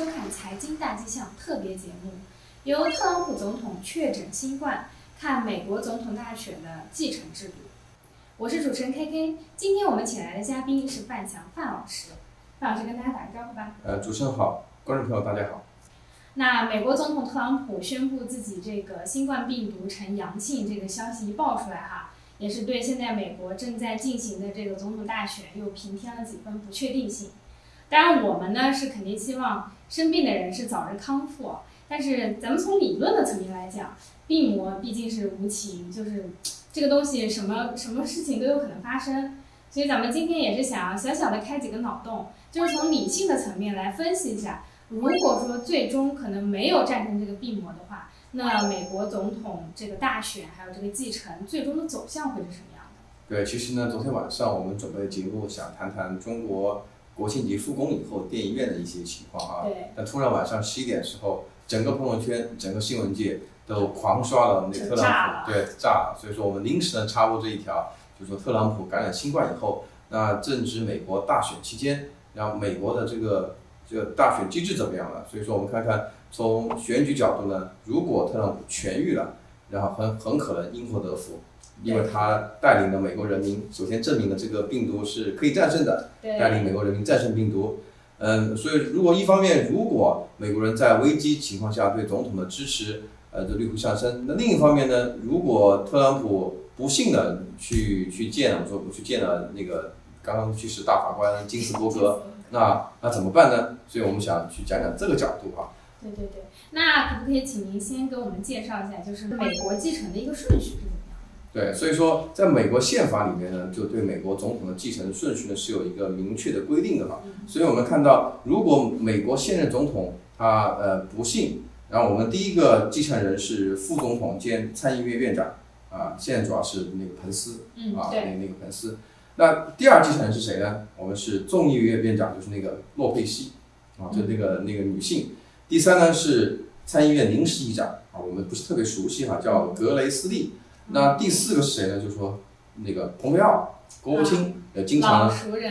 收看《财经大气象》特别节目，由特朗普总统确诊新冠，看美国总统大选的继承制度。我是主持人 KK， 今天我们请来的嘉宾是范强范老师。范老师跟大家打个招呼吧。 主持人好，观众朋友大家好。 那美国总统特朗普宣布自己这个新冠病毒呈阳性这个消息一爆出来哈，也是对现在美国正在进行的这个总统大选又平添了几分不确定性。当然我们呢是肯定希望生病的人是早日康复，但是咱们从理论的层面来讲，病魔毕竟是无情，就是这个东西什么事情都有可能发生，所以咱们今天也是想要小小的开几个脑洞，就是从理性的层面来分析一下，如果说最终可能没有战胜这个病魔的话，那美国总统这个大选还有这个继承最终的走向会是什么样的？ 对，其实呢，昨天晚上我们准备的节目想谈谈中国国庆节复工以后电影院的一些情况啊。 对。 但突然晚上11点的时候，整个朋友圈、整个新闻界都狂刷了那个特朗普，对，炸了。所以说我们临时呢插播这一条，就是说特朗普感染新冠以后，那正值美国大选期间，然后美国的这个大选机制怎么样了？所以说我们看看从选举角度呢，如果特朗普痊愈了，然后很可能因祸得福。因为他带领了美国人民，首先证明了这个病毒是可以战胜的，带领美国人民战胜病毒。所以如果一方面，如果美国人在危机情况下对总统的支持，这率会上升。那另一方面呢，如果特朗普不幸的去见了那个刚刚去世大法官金斯伯格，那怎么办呢？所以我们想去讲讲这个角度啊。 对对对，那可不可以请您先给我们介绍一下，就是美国继承的一个顺序是怎么样的？ 对，所以说在美国宪法里面呢，就对美国总统的继承顺序呢是有一个明确的规定的嘛。所以我们看到，如果美国现任总统他不幸，然后我们第一个继承人是副总统兼参议院院长啊，现在主要是那个彭斯啊，那个彭斯。那第二继承人是谁呢？我们是众议院院长，就是那个洛佩西啊，就那个女性。第三呢是参议院临时议长啊，我们不是特别熟悉哈，叫格雷斯利。那第四个是谁呢？就是说那个蓬佩奥国务卿，经常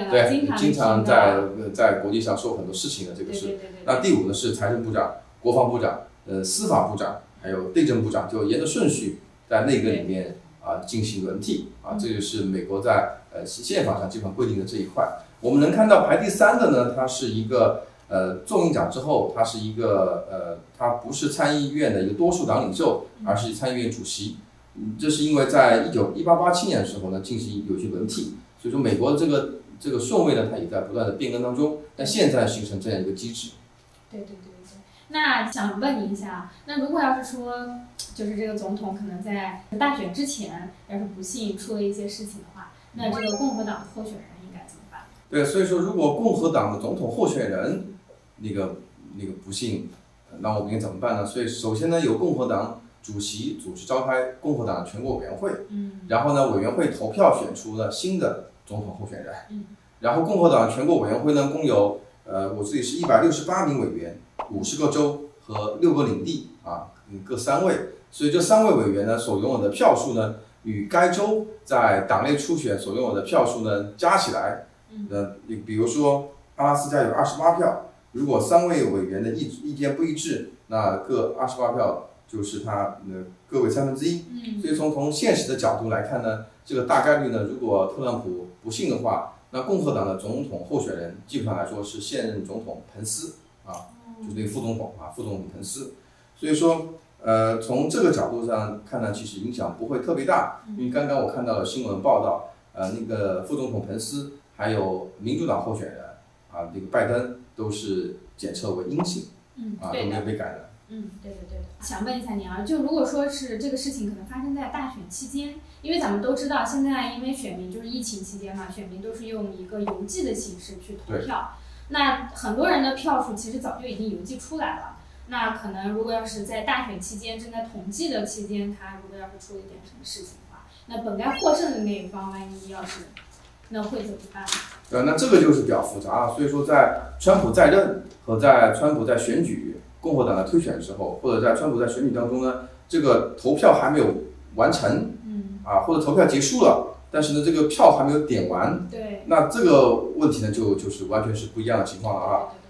在国际上说很多事情的，这个是。那第五呢是财政部长、国防部长、司法部长，还有内政部长，就沿着顺序在内阁里面进行轮替啊，这就是美国在宪法上基本上规定的这一块。我们能看到排第三的呢，它是一个众议长之后，他是一个他不是参议院的一个多数党领袖，而是参议院主席。这是因为在1887年的时候呢，进行有些轮替，所以说美国这个顺位呢，它也在不断的变更当中。但现在形成这样一个机制。 对。那想问您一下，那如果要是说，就是这个总统可能在大选之前，要是不幸出了一些事情的话，那这个共和党的候选人应该怎么办？ 对，所以说如果共和党的总统候选人那个不幸，那我们应该怎么办呢？所以首先呢，由共和党主席组织召开共和党全国委员会，然后呢，委员会投票选出了新的总统候选人，然后共和党全国委员会呢，共有我这里是168名委员，50个州和6个领地啊，各3位，所以这3位委员呢所拥有的票数呢，与该州在党内初选所拥有的票数呢加起来，比如说阿拉斯加有28票，如果3位委员的意见不一致，那各28票就是他各为1/3，所以从现实的角度来看呢，这个大概率呢，如果特朗普不幸的话，那共和党的总统候选人基本上来说是现任总统彭斯啊，就是那个副总统彭斯。所以说从这个角度上看呢，其实影响不会特别大，因为刚刚我看到了新闻报道，那个副总统彭斯还有民主党候选人啊，那个拜登都是检测为阴性，都没有被感染。 对的。想问一下您啊，就如果说是这个事情可能发生在大选期间，因为咱们都知道现在因为选民就是疫情期间嘛，选民都是用一个邮寄的形式去投票，那很多人的票数其实早就已经邮寄出来了，那可能如果要是在大选期间正在统计的期间，他如果要是出了一点什么事情的话，那本该获胜的那一方万一要是那会怎么办？ 那这个就是比较复杂所以说在川普在任和在川普在选举共和党的推选的时候，或者在川普在选举当中呢，这个投票还没有完成，或者投票结束了，但是呢，这个票还没有点完， 对， 那这个问题呢，就是完全是不一样的情况了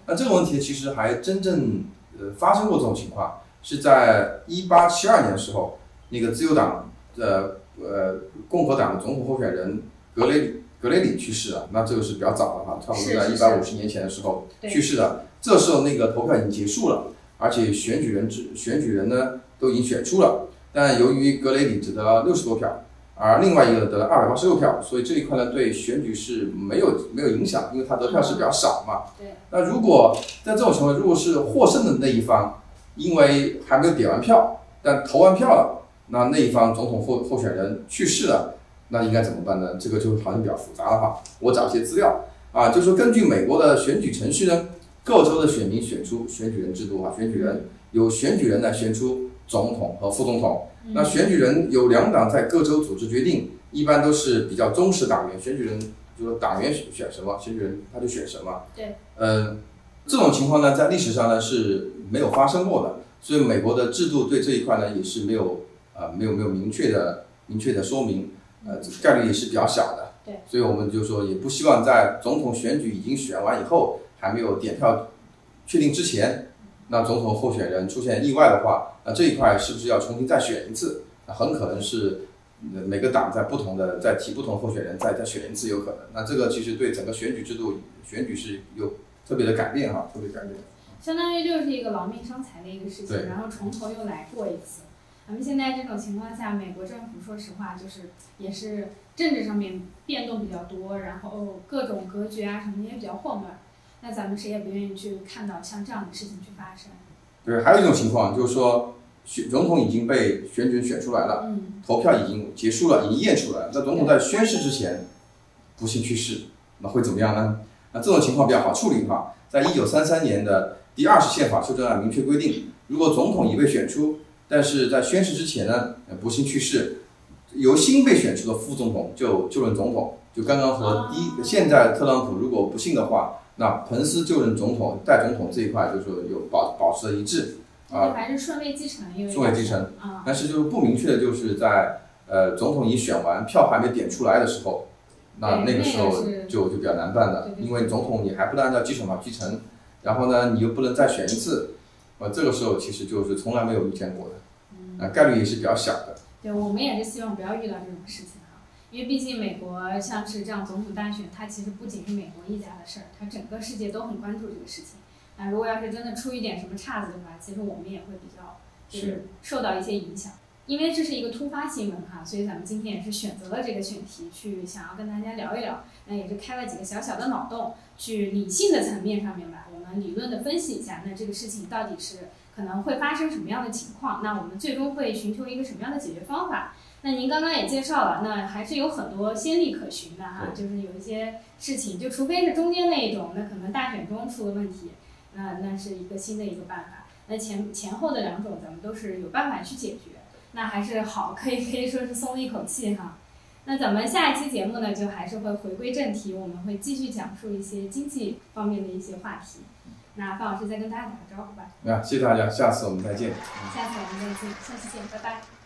那这个问题其实还真正发生过这种情况，是在1872年的时候，那个自由党的共和党的总统候选人格雷里去世了。那这个是比较早的哈，差不多在150年前的时候去世了。这时候那个投票已经结束了，而且选举人呢都已经选出了，但由于格雷里只得了60多票，而另外一个得了286票，所以这一块呢对选举是没有影响，因为他得票是比较少嘛。 对。 那如果在这种情况，如果是获胜的那一方，因为还没有点完票，但投完票了，那一方总统候选人去世了，那应该怎么办呢？这个就好像比较复杂了哈。我找一些资料啊，就是说根据美国的选举程序呢，各州的选民选出选举人制度啊，选举人由选举人呢选出总统和副总统。那选举人有2党在各州组织决定，一般都是比较忠实党员。选举人就说党员选什么，选举人他就选什么。 对。 这种情况呢，在历史上呢是没有发生过的，所以美国的制度对这一块呢也是没有明确的说明，概率也是比较小的。 对。 所以我们就说也不希望在总统选举已经选完以后，还没有点票确定之前，那总统候选人出现意外的话，那这一块是不是要重新再选一次？那很可能是每个党再提不同候选人再选一次有可能。那这个其实对整个选举制度选举是有特别的改变哈，特别改变。 相当于就是一个劳命伤财的一个事情，然后从头又来过一次。咱们现在这种情况下，美国政府说实话就是也是政治上面变动比较多，然后各种格局啊什么也比较混乱。那咱们谁也不愿意去看到像这样的事情去发生。 对，还有一种情况就是说，总统已经被选举选出来了，投票已经结束了，已经验出来了。那总统在宣誓之前不幸去世，那会怎么样呢？那这种情况比较好处理哈。在1933年的第20宪法修正案明确规定，如果总统已被选出，但是在宣誓之前呢不幸去世，由新被选出的副总统就任总统。就刚刚和现在特朗普如果不幸的话，那彭斯就任总统、代总统这一块就是说有保持了一致啊， 还是顺位继承，因为顺位继承。但是就是不明确的就是在总统已选完，票还没点出来的时候，那个时候就比较难办了，因为总统你还不能按照基础法继承，然后呢你又不能再选一次，这个时候其实就是从来没有遇见过的，概率也是比较小的。 对，我们也是希望不要遇到这种事情。因为毕竟美国像是这样总统大选，它其实不仅是美国一家的事儿，它整个世界都很关注这个事情。那如果要是真的出一点什么岔子的话，其实我们也会比较就是受到一些影响。因为这是一个突发新闻哈，所以咱们今天也是选择了这个选题去想要跟大家聊一聊。那也是开了几个小小的脑洞，去理性的层面上面吧，我们理论的分析一下，那这个事情到底是可能会发生什么样的情况？那我们最终会寻求一个什么样的解决方法？那您刚刚也介绍了，那还是有很多先例可循的哈，就是有一些事情，就除非是中间那一种，那可能大选中出了问题，那是一个新的一个办法。那前后的2种，咱们都是有办法去解决，那还是好，可以说是松了一口气哈。那咱们下一期节目呢，就还是会回归正题，我们会继续讲述一些经济方面的一些话题。那范老师再跟大家打个招呼吧。 谢谢大家，下次我们再见。 下次我们再见，下期见，拜拜。